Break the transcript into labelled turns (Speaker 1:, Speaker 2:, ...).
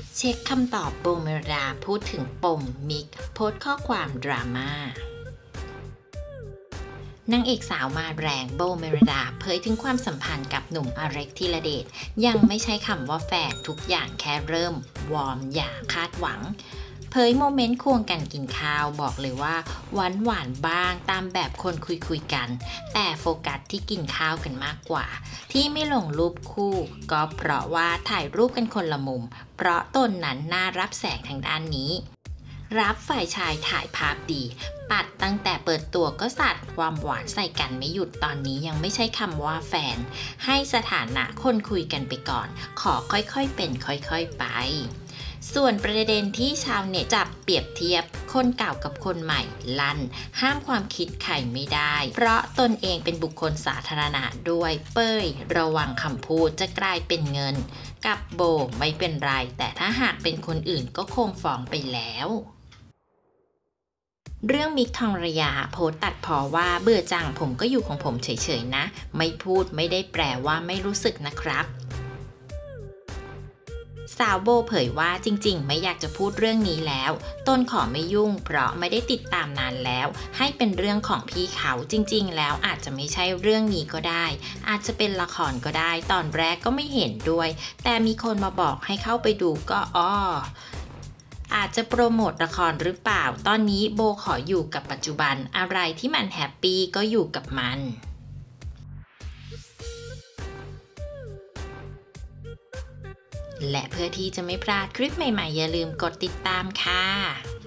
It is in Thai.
Speaker 1: เช็คคำตอบโบเมลดาพูดถึงปมมิกโพสต์ข้อความดราม่านางเอกสาวมาแรงโบเมลดาเผยถึงความสัมพันธ์กับหนุ่มอเล็กธีรเดชยังไม่ใช้คำว่าแฟนทุกอย่างแค่เริ่มวอร์มอย่าคาดหวังเผยโมเมนต์ควงกันกินข้าวบอกเลยว่าหวานหวานบ้างตามแบบคนคุยกันแต่โฟกัสที่กินข้าวกันมากกว่าที่ไม่ลงรูปคู่ก็เพราะว่าถ่ายรูปกันคนละมุมเพราะตนนั้นน่ารับแสงทางด้านนี้รับฝ่ายชายถ่ายภาพดีปัดตั้งแต่เปิดตัวก็สัดความหวานใส่กันไม่หยุดตอนนี้ยังไม่ใช่คำว่าแฟนให้สถานะคนคุยกันไปก่อนขอค่อยๆเป็นค่อยๆไปส่วนประเด็นที่ชาวเน็ตจับเปรียบเทียบคนเก่ากับคนใหม่ลั่นห้ามความคิดใครไม่ได้เพราะตนเองเป็นบุคคลสาธารณะด้วยเป้ยระวังคำพูดจะกลายเป็นเงินกับโบไม่เป็นไรแต่ถ้าหากเป็นคนอื่นก็คงฟ้องไปแล้วเรื่องมิกทองระยาโพสต์ตัดพอว่าเบื่อจังผมก็อยู่ของผมเฉยๆนะไม่พูดไม่ได้แปลว่าไม่รู้สึกนะครับสาวโบเผยว่าจริงๆไม่อยากจะพูดเรื่องนี้แล้วต้นขอไม่ยุ่งเพราะไม่ได้ติดตามนานแล้วให้เป็นเรื่องของพี่เขาจริงๆแล้วอาจจะไม่ใช่เรื่องนี้ก็ได้อาจจะเป็นละครก็ได้ตอนแรกก็ไม่เห็นด้วยแต่มีคนมาบอกให้เข้าไปดูก็อาจจะโปรโมทละครหรือเปล่าตอนนี้โบขออยู่กับปัจจุบันอะไรที่มันแฮปปี้ก็อยู่กับมันและเพื่อที่จะไม่พลาดคลิปใหม่ๆอย่าลืมกดติดตามค่ะ